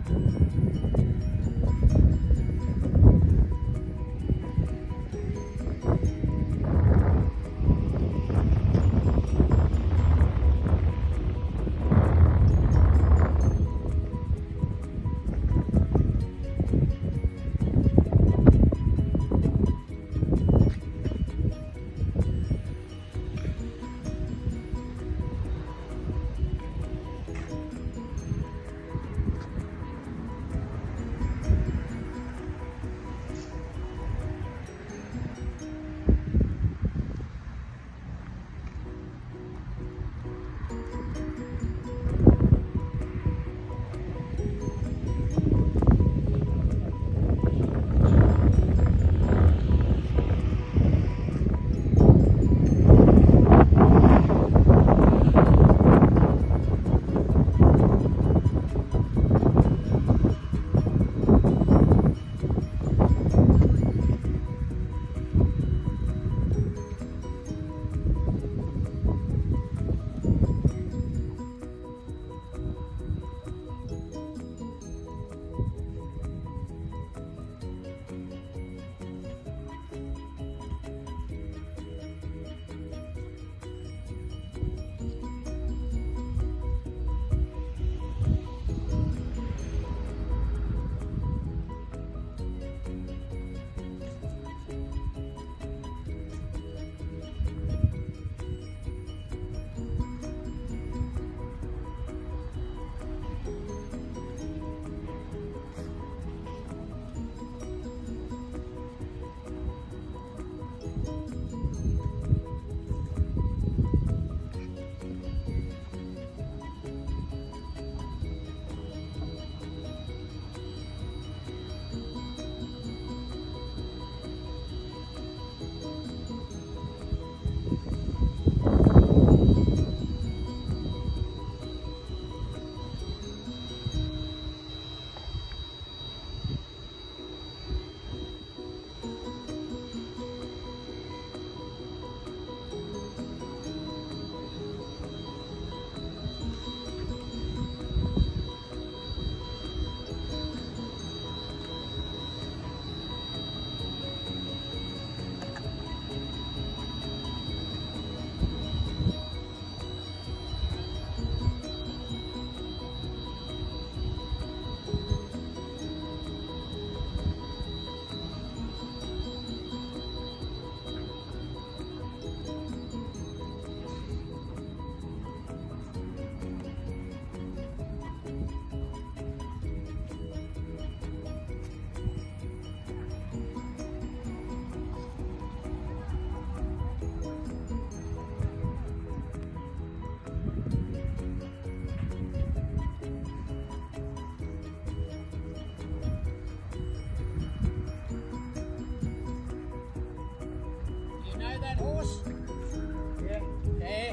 horse? Yeah. Yeah.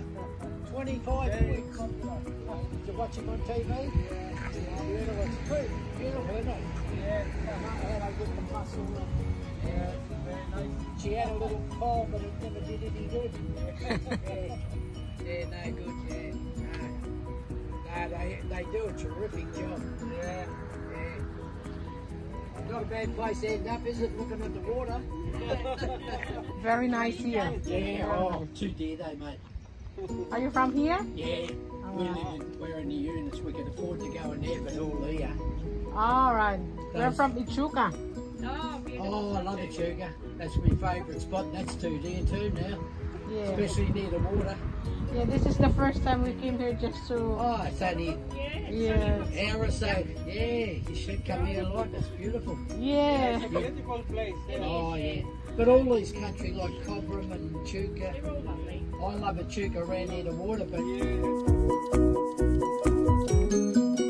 25 weeks. Did you watch him on TV? Yeah. Beautiful. It's true. Beautiful, isn't it? Yeah. How they get the muscle and Yeah. Very nice. she had a little fall, but it never did any good. Yeah. Yeah, no good, yeah. No, they do a terrific job. Yeah. Yeah. Not a bad place to end up, is it, looking at the water? Very nice here. Yeah, oh, too dear though, mate. Are you from here? Yeah, we're in the units, we can afford to go in there, but all here. All right. We're from Echuca. Oh, I love Echuca. That's my favourite spot. That's too dear too now, Yeah. especially near the water. Yeah, this is the first time we came here just to... Oh, it's only Yeah. an hour or so. Yeah, you should come here a lot. It's beautiful. Yeah. It's a beautiful place. Oh, yeah. But all these country like Cobram and Echuca, They're all lovely. I love Echuca around near the water, but Yeah.